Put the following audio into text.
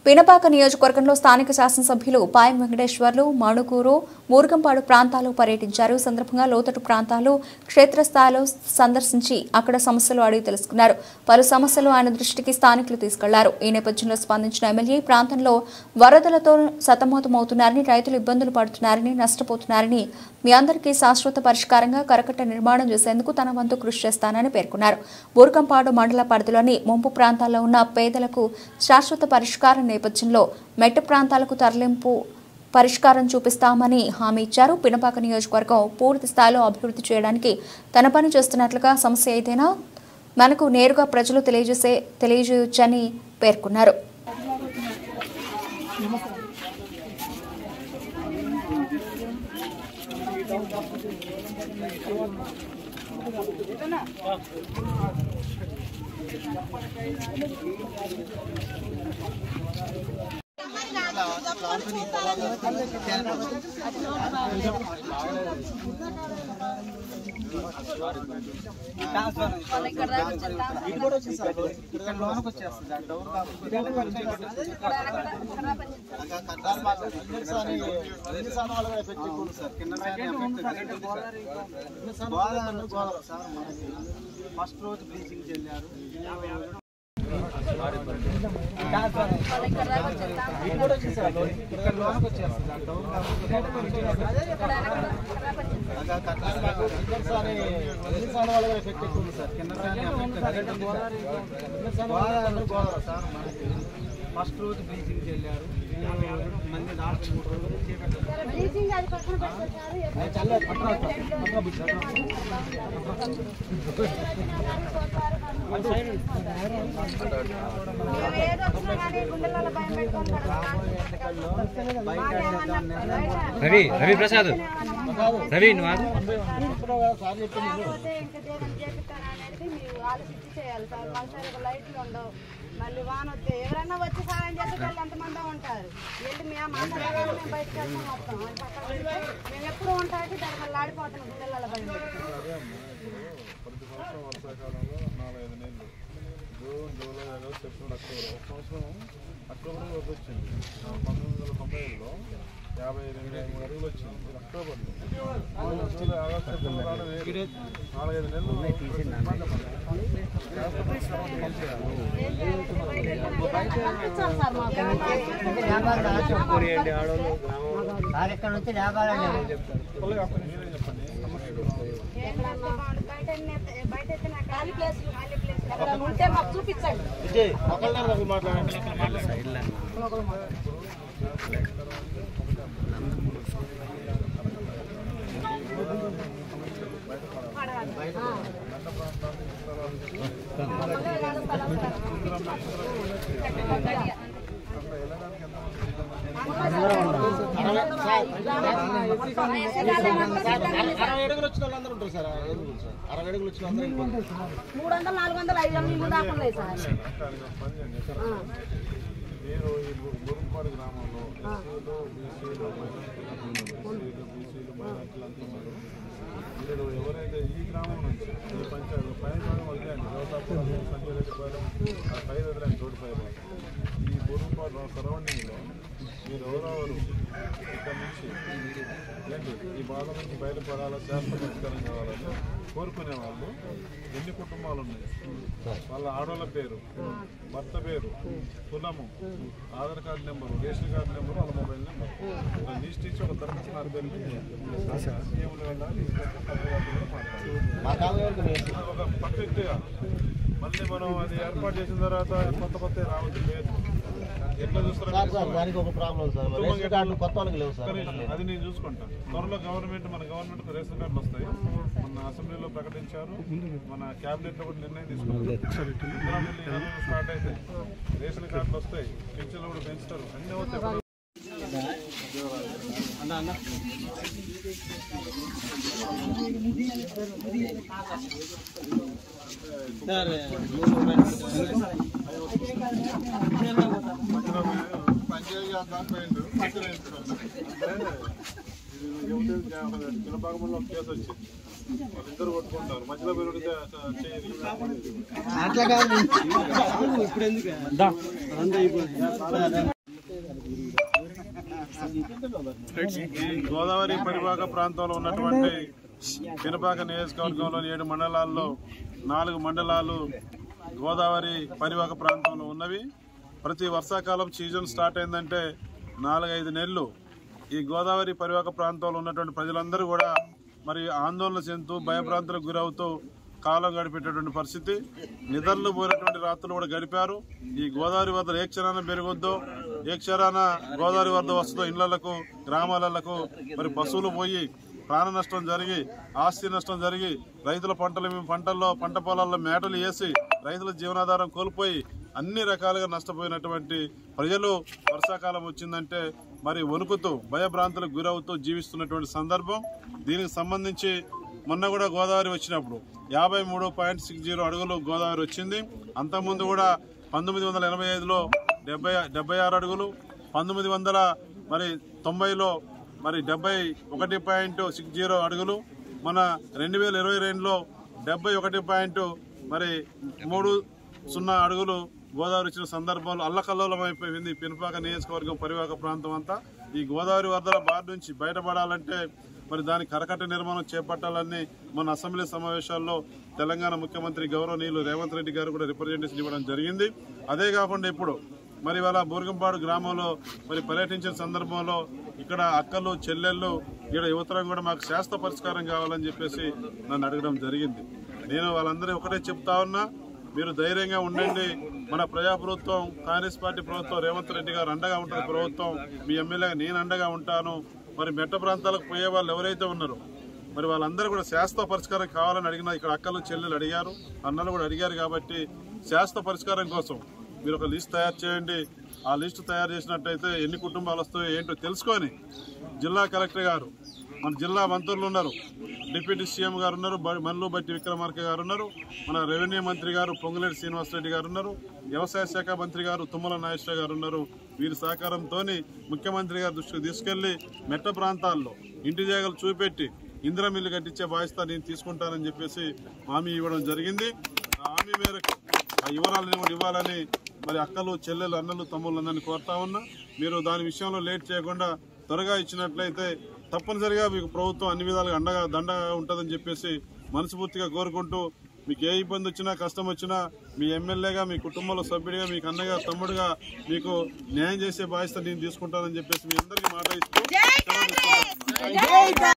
పినపాక నియోజకవర్గంలో స్థానిక శాసనసభ్యులు పాయం వెంకటేశ్వర్లు మణుకూరు మూర్గంపాడు ప్రాంతాలు పర్యటించారు. సందర్భంగా లోతట్టు ప్రాంతాలు క్షేత్రస్థాయిలో సందర్శించి అక్కడ సమస్యలు అడిగి తెలుసుకున్నారు. పలు సమస్యలు ఆయన దృష్టికి స్థానికులు తీసుకెళ్లారు. ఈ నేపథ్యంలో స్పందించిన ఎమ్మెల్యే ప్రాంతంలో వరదలతో సతమతమవుతున్నారని, రైతులు ఇబ్బందులు పడుతున్నారని, నష్టపోతున్నారని, మీ అందరికీ శాశ్వత పరిష్కారంగా కరకట్ట నిర్మాణం చేసేందుకు తన వంతు కృషి చేస్తానని పేర్కొన్నారు. మూర్గంపాడు మండల పరిధిలోని ముంపు ప్రాంతాల్లో ఉన్న పేదలకు శాశ్వత పరిష్కారం నేపథ్యంలో మెట్ట ప్రాంతాలకు తరలింపు పరిష్కారం చూపిస్తామని హామీ ఇచ్చారు. పినపాక నియోజకవర్గం పూర్తి స్థాయిలో అభివృద్ధి చేయడానికి తన పని చేస్తున్నట్లుగా సమస్య అయితేనా మనకు నేరుగా ప్రజలు తెలియజేయొచ్చని పేర్కొన్నారు. ఫస్ట్ రోజు బ్లీచింగ్ చెల్లారు. ఫస్ట్ రోజు బ్లీచింగ్ చెల్లారు. మంది 4-3 రోజులు రవి ప్రసాద్ రవి మళ్ళీ వాన వస్తే ఎవరన్నా వచ్చి సాయం చేసే వాళ్ళు ఎంతమంది ఉంటారు. వెళ్ళి మేము బయటకు వెళ్తాం మొత్తం మేము ఎప్పుడు ఉంటాకి దాని వల్ల ఆడిపోతాం పిల్లల భయం. June, July, August, September, October. ఒక సంవత్సరం అక్టోబర్ వచ్చింది. 1990లో 55 అడుగులు వచ్చింది. అక్టోబర్లో జూలై, ఆగస్టు, సెప్టెంబర్ 4-5 నెలలు ఉంటే మాకు చూపించండి. మీరు ఈ మూర్గంపాడు గ్రామంలో ఎస్సీలు, బీసీలు, మైనార్టీలు అంటున్నారు. మీరు ఎవరైతే ఈ గ్రామం నుంచి ఈ పంచాయతీ పైన వదిలేండి, దేవతాపురం, సంజయరెడ్డిపాలెం, పైన వదిలేండి, తోడుపైన ఈ మూర్గంపాడు సరౌండింగ్లో మీరు ఎవరెవరు ఇక్కడ నుంచి ఏంటి ఈ బాధ నుంచి బయటపడాలా, శాస్త్ర పరిష్కారం కావాలని కోరుకునే వాళ్ళు ఎన్ని కుటుంబాలు ఉన్నాయి, వాళ్ళ ఆడవాళ్ళ పేరు, భర్త పేరు, కులము, Aadhaar card number, ration card number, వాళ్ళ మొబైల్ నెంబర్ ఒక లిస్ట్ ఇచ్చి ఒక దరఖాస్తు నా పేరు వెళ్ళాలి. ఒక పర్ఫెక్ట్గా మళ్ళీ మనం అది ఏర్పాటు చేసిన తర్వాత కొత్త రావచ్చు పేరు ఎట్లా చూస్తారు. దానికి ఒక ప్రాబ్లం సార్, రేషన్ కార్డులు కొత్త వాళ్ళకి లేవు సార్. అది నేను చూసుకుంటాను. త్వరలో మన గవర్నమెంట్ రేషన్ కార్డులు వస్తాయి. మన అసెంబ్లీలో ప్రకటించారు, మన క్యాబినెట్లో కూడా నిర్ణయం తీసుకున్నారు. స్టార్ట్ అయితే రేషన్ కార్డులు వస్తాయి, పెన్షన్లు కూడా పెంచుతారు, అన్నీ వస్తాయి. పినపాకంలో కేసు వచ్చింది, వాళ్ళిద్దరు కొట్టుకుంటారు, మధ్యలో పెరుగుడు చేయాలి. గోదావరి పరివాహక ప్రాంతంలో ఉన్నటువంటి పినపాక నియోజకవర్గంలోని 7 మండలాల్లో 4 మండలాలు గోదావరి పరివాహక ప్రాంతంలో ఉన్నవి. ప్రతి వర్షాకాలం సీజన్ స్టార్ట్ అయిందంటే 4-5 నెలలు ఈ గోదావరి పరివాహక ప్రాంతంలో ఉన్నటువంటి ప్రజలందరూ కూడా మరి ఆందోళన చెందుతూ భయభ్రాంతులకు గురవుతూ కాలం గడిపేటటువంటి పరిస్థితి. నిద్రలు పోయినటువంటి రాత్రులు కూడా గడిపారు. ఈ గోదావరి వరద ఏ క్షణాన పెరగొద్దో, ఏ క్షణాన గోదావరి వరద వస్తుందో ఇళ్లకు గ్రామాలకు మరి పశువులు పోయి ప్రాణ నష్టం జరిగి ఆస్తి నష్టం జరిగి రైతుల పంటల్లో పంట పొలాల్లో మేటలు వేసి రైతుల జీవనాధారం కోల్పోయి అన్ని రకాలుగా నష్టపోయినటువంటి ప్రజలు వర్షాకాలం వచ్చిందంటే మరి వణుకుతూ భయభ్రాంతులకు గురవుతూ జీవిస్తున్నటువంటి సందర్భం. దీనికి సంబంధించి మొన్న కూడా గోదావరి వచ్చినప్పుడు 53.60 అడుగులు గోదావరి వచ్చింది. అంతకుముందు కూడా 1985లో 76 అడుగులు, 1990లో మరి 71.60 అడుగులు, మన 2022లో 71.30 అడుగులు గోదావరి వచ్చిన సందర్భంలో అల్లకల్లోలం అయిపోయింది పినపాక నియోజకవర్గం పరివాహక ప్రాంతం అంతా. ఈ గోదావరి వరదల బారి నుంచి బయటపడాలంటే మరి దానికి కరకట్ట నిర్మాణం చేపట్టాలని మన అసెంబ్లీ సమావేశాల్లో తెలంగాణ ముఖ్యమంత్రి గౌరవనీయులు రేవంత్ రెడ్డి గారు కూడా రిప్రజెంటేషన్ ఇవ్వడం జరిగింది. అదే కాకుండా ఇప్పుడు మరి వాళ్ళ బూర్గంపాడు గ్రామంలో మరి పర్యటించిన సందర్భంలో ఇక్కడ అక్కలు చెల్లెళ్ళు ఇక్కడ యువతరం కూడా మాకు శాశ్వత పరిష్కారం కావాలని చెప్పేసి నన్ను అడగడం జరిగింది. నేను వాళ్ళందరూ ఒకటే చెప్తా ఉన్నా, మీరు ధైర్యంగా ఉండండి. మన ప్రజాప్రభుత్వం కాంగ్రెస్ పార్టీ ప్రభుత్వం రేవంత్ రెడ్డి గారు అండగా ఉంటుంది. ప్రభుత్వం మీ ఎమ్మెల్యేగా నేను అండగా ఉంటాను. మరి మెట్ట ప్రాంతాలకు పోయే వాళ్ళు ఎవరైతే ఉన్నారో మరి వాళ్ళందరూ కూడా శాశ్వత పరిష్కారం కావాలని అడిగినా ఇక్కడ అక్కలు చెల్లెలు అడిగారు, అన్నలు కూడా అడిగారు. కాబట్టి శాశ్వత పరిష్కారం కోసం మీరు ఒక లిస్ట్ తయారు చేయండి. ఆ లిస్టు తయారు చేసినట్టయితే ఎన్ని కుటుంబాలు వస్తాయో ఏంటో తెలుసుకొని జిల్లా కలెక్టర్ గారు, మన జిల్లా మంత్రులు ఉన్నారు, డిప్యూటీ సీఎం గారు ఉన్నారు, మల్లు బట్టి విక్రమార్క గారు ఉన్నారు, మన రెవెన్యూ మంత్రి గారు పొంగులేటి శ్రీనివాసరెడ్డి గారు ఉన్నారు, వ్యవసాయ శాఖ మంత్రి గారు తుమ్మల నాగేశ్వర గారు ఉన్నారు. వీరి సహకారంతో ముఖ్యమంత్రి గారి దృష్టికి తీసుకెళ్లి మెట్ట ప్రాంతాల్లో ఇంటి జాగాలు చూపెట్టి ఇందిరా మిల్లు కట్టించే బాధ్యత నేను తీసుకుంటానని చెప్పేసి హామీ ఇవ్వడం జరిగింది. ఆ హామీ మేరకు ఆ వివరాలను కూడా ఇవ్వాలని మరి అక్కలు చెల్లెలు అన్నలు తమ్ముళ్ళందరినీ కోరుతా ఉన్నా. మీరు దాని విషయంలో లేట్ చేయకుండా త్వరగా ఇచ్చినట్లయితే తప్పనిసరిగా మీకు ప్రభుత్వం అన్ని విధాలుగా దండగా ఉంటుందని చెప్పేసి మనస్ఫూర్తిగా కోరుకుంటూ, మీకు ఏ ఇబ్బంది వచ్చినా కష్టం వచ్చినా మీ ఎమ్మెల్యేగా మీ కుటుంబంలో సభ్యుడిగా మీకు అన్నగా తమ్ముడుగా మీకు న్యాయం చేసే బాధ్యత నేను తీసుకుంటానని చెప్పేసి మీ అందరికీ మాట ఇస్తూ